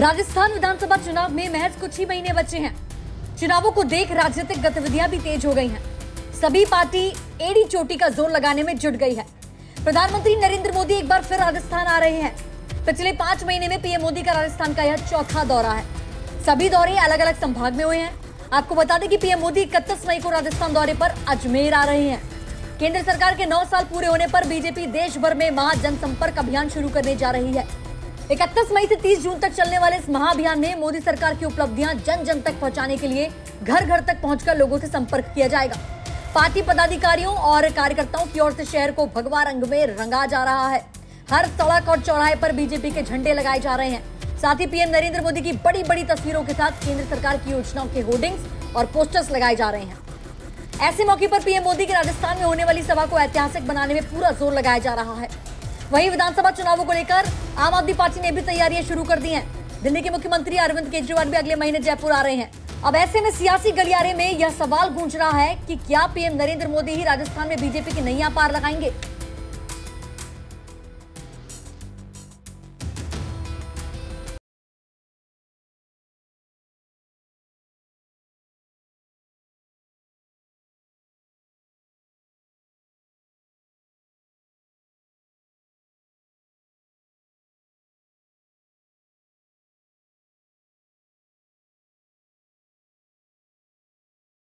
राजस्थान विधानसभा चुनाव में महज कुछ ही महीने बचे हैं। चुनावों को देख राजनीतिक गतिविधियां भी तेज हो गई हैं। सभी पार्टी एड़ी चोटी का जोर लगाने में जुट गई है। प्रधानमंत्री नरेंद्र मोदी एक बार फिर राजस्थान आ रहे हैं। पिछले 5 महीने में पीएम मोदी का राजस्थान का यह चौथा दौरा है। सभी दौरे अलग अलग संभाग में हुए हैं। आपको बता दें कि पीएम मोदी 31 मई को राजस्थान दौरे पर अजमेर आ रहे हैं। केंद्र सरकार के 9 साल पूरे होने पर बीजेपी देश भर में महा जनसंपर्क अभियान शुरू करने जा रही है। 31 मई से 30 जून तक चलने वाले इस महाअभियान में मोदी सरकार की उपलब्धियां जन जन तक पहुंचाने के लिए घर घर तक पहुंचकर लोगों से संपर्क किया जाएगा। पार्टी पदाधिकारियों और कार्यकर्ताओं की ओर से शहर को भगवा रंग में रंगा जा रहा है। हर सड़क और चौराहे पर बीजेपी के झंडे लगाए जा रहे हैं। साथ ही पीएम नरेंद्र मोदी की बड़ी बड़ी तस्वीरों के साथ केंद्र सरकार की योजनाओं के होर्डिंग्स और पोस्टर्स लगाए जा रहे हैं। ऐसे मौके पर पीएम मोदी की राजस्थान में होने वाली सभा को ऐतिहासिक बनाने में पूरा जोर लगाया जा रहा है। वहीं विधानसभा चुनावों को लेकर आम आदमी पार्टी ने भी तैयारियां शुरू कर दी हैं। दिल्ली के मुख्यमंत्री अरविंद केजरीवाल भी अगले महीने जयपुर आ रहे हैं। अब ऐसे में सियासी गलियारे में यह सवाल गूंज रहा है कि क्या पीएम नरेंद्र मोदी ही राजस्थान में बीजेपी की नैया पार लगाएंगे।